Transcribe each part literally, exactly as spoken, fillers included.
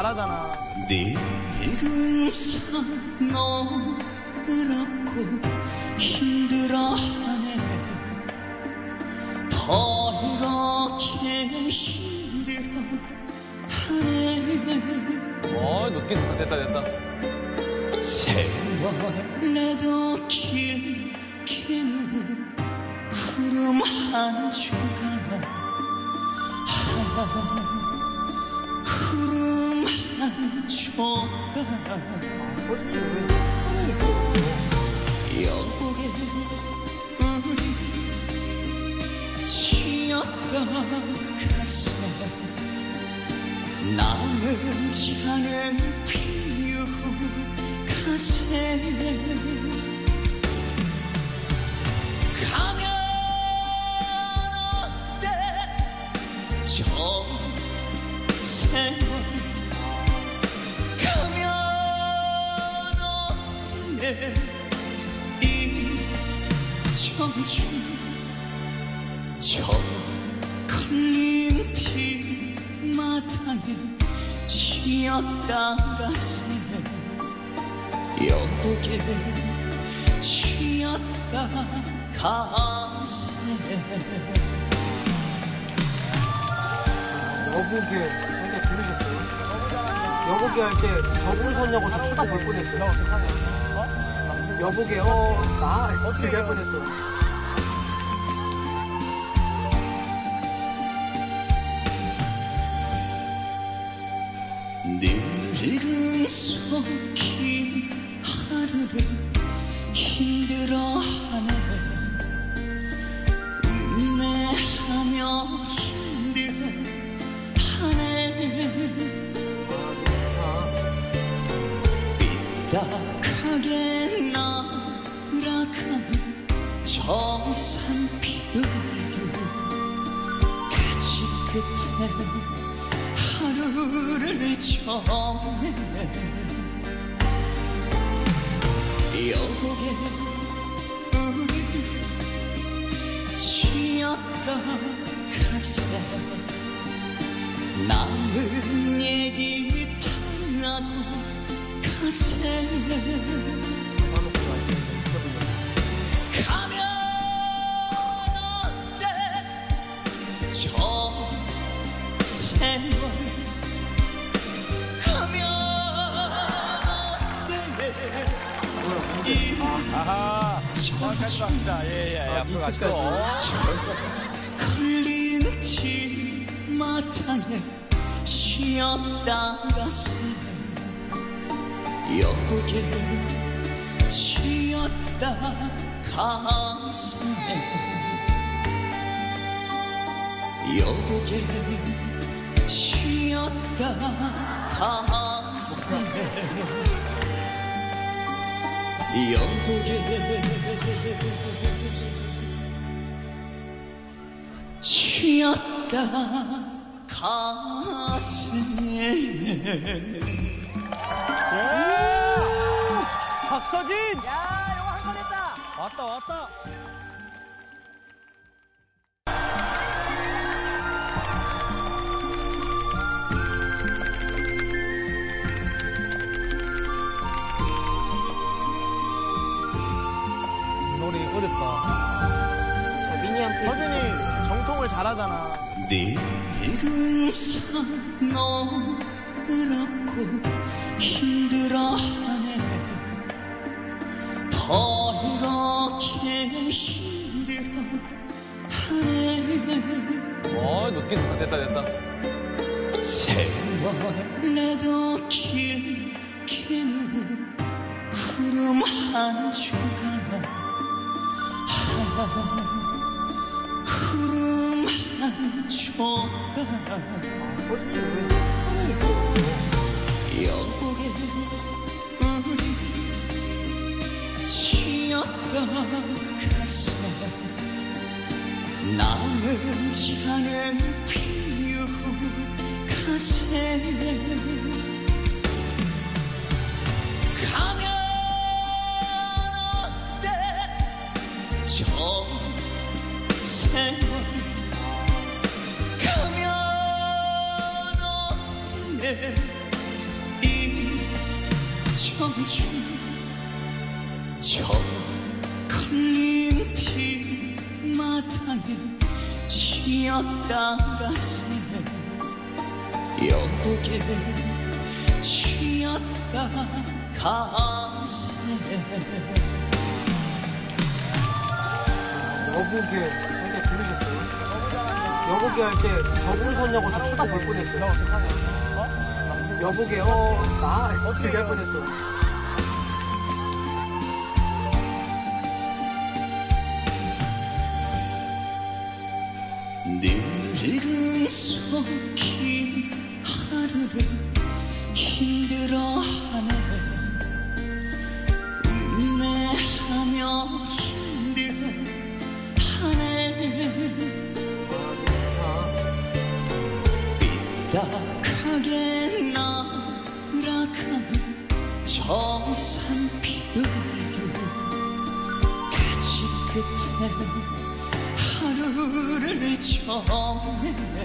잘하잖아. 내일은 서너라고 힘들어하네. 더 이렇게 힘들어하네. 어, 늦게 됐다, 됐다, 됐다. 세월에도 길게는 구름 한 조각, 구름 한 조각. 서진이 왜 힘이 있어? 여보게 우리 쉬었던 가슴, 남은 자는 피우고 가세. 가면 어때 저 세월, 가면 어때 이 청춘. 저 걸린 뒤마당에 쉬었다가세. 여보게 쉬었다 가세. 여보게 할때 들으셨어요? 여보게 할 때 저 부르셨냐고 저 쳐다볼 뻔했어요. 여보게 어나 어떻게 할 뻔했어. 늙은 속이 하루를 힘들어하네. 음매하며 힘들어하네. 삐딱하게 날아가는 저 산비둘기 가지 끝에 하루를 정해. 여보게 우리 쉬었다 가세. 남은 얘기 다 하고 가세. 가면 어때 저 세월, 가면 어때 이 아하. 정확하게 갑니다. 예, 예. 앞으로 가시죠. 걸린 뒤마당에 쉬었다가세. 여보게 쉬었다 가세. 여보게 쉬었다 가세. 여보게 쉬었다 가세. 박서진! 야 이거 한 번 했다. 왔다, 왔다. 노래 어렵다. 저 미니언트 서진이 정통을 잘하잖아. 내일은 서너라고 힘들어하네. 더 이렇게 힘들어하네. 어, 늦게 됐다, 됐다, 됐다. 세월에도 길게는 구름 한 조각, 구름 한 조각. 서진이 왜 힘이 있어? 여보게 우리 쉬었다 가세. 남은 자는 피우고 가세. 가면 어때 저 세월, 가면 어때 청춘 저 걸린 뒷마당에 치였다가 새 여보게 치였다가 새 여보게 할 때 들으셨어요? 여보게 할 때 저부르셨냐고 저 쳐다볼 뻔했어요. 여보게 어나 어떻게 할 뻔했어. 늙은 속이 하루를 힘들어하네 음매하며 힘들어하네 삐딱하게 나락하는 저 산비둘기 가지 끝에 하루를 정해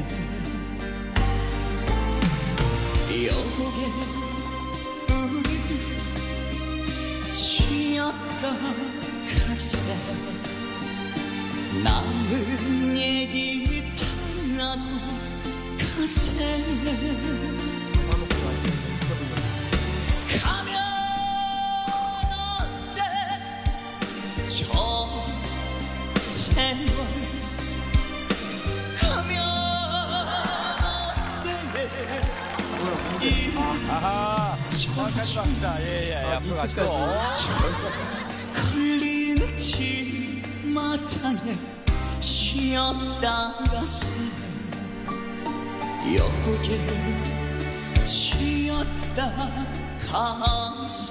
여보게 우리 쉬었다가세 남은 얘기 당하고 가세 가면 어때 저 세월 가면 어때 아하. 정확하게 갑니다. 예, 예. 앞으로 가시죠. 걸린 뒷마당에 쉬었다가 새 여보게 쉬었다가 새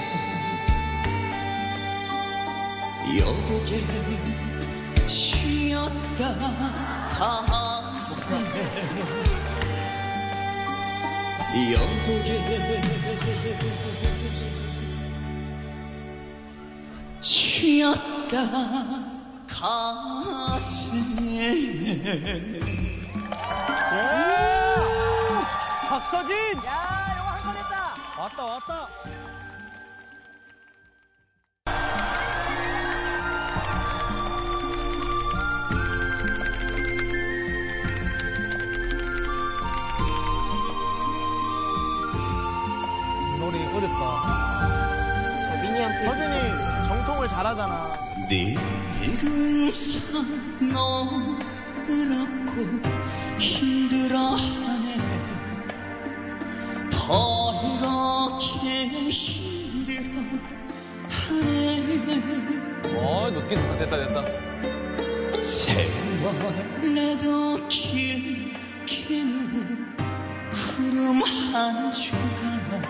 여보게 쉬었다가 새 여보게 쉬었다 가세 박서진! 야, 이거 한 번 했다. 왔다, 왔다. 노래 어렵다. 자 미니한테 서진이 정통을 잘하잖아. 늙은 산 너그럽고 힘들어하네 더 이렇게 힘들어하네 어, 늦게 됐다, 됐다, 됐다. 세월에도 길게는 구름 한 주가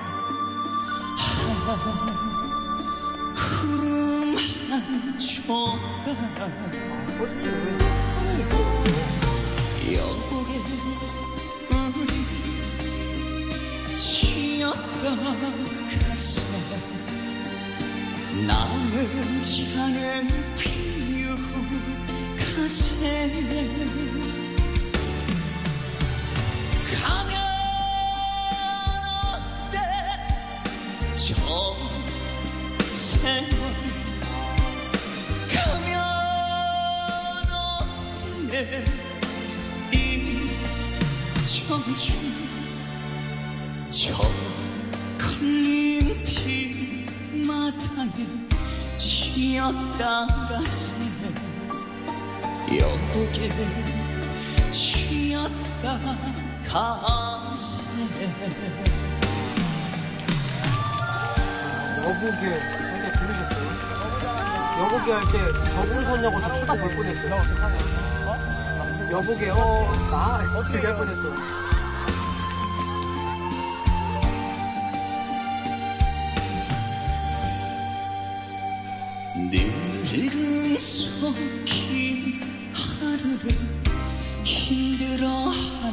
구름 한 조각 서진이 노래 톤이 있어요. 여보게 우리 쉬었다가세 남은 잔은 피우고 가세 가면 어때 저 세월 가면 어때 이 청춘 저 걸린 뒷마당에 치였다가 새 여보게 치였다가 새 여보게 할 때 들으셨어요? 여보게 할 때 저부르셨냐고 저 쳐다볼 뻔했어요. 여보게 어나 어떻게 할 뻔했어. 늙은 속이 하루를 힘들어하네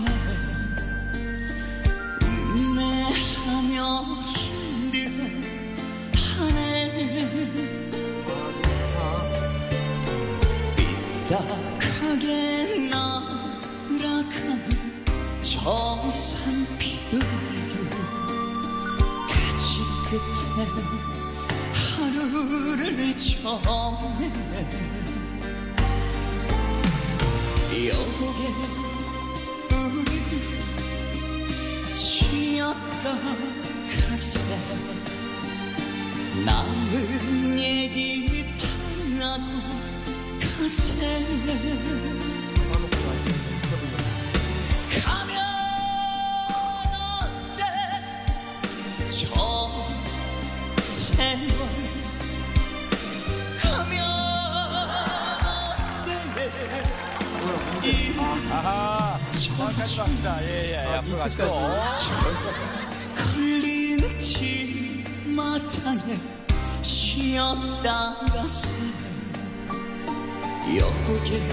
음매하며 힘들어하네 삐딱하게 나락하는 저 산비둘기 가지 끝에 하루를 정해 여보게 우리 쉬었다 가세 남은 얘기 다 가세 가면 어때 저 세월 가면 어때 이 아하. 거기까지 갑니다. 예, 예. 예. 앞으로 가시고. 걸린 지 마땅해 쉬었다 가세 여보게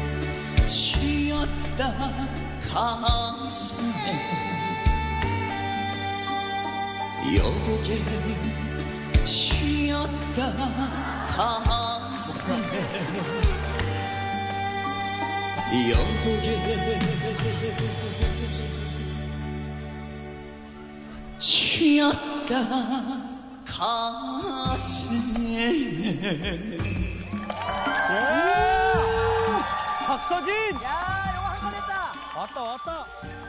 쉬었다 가세 여보게 쉬었다 가세 여보게 쉬었다 가세 박서진! 야, 이거 한 번 했다! 왔다, 왔다!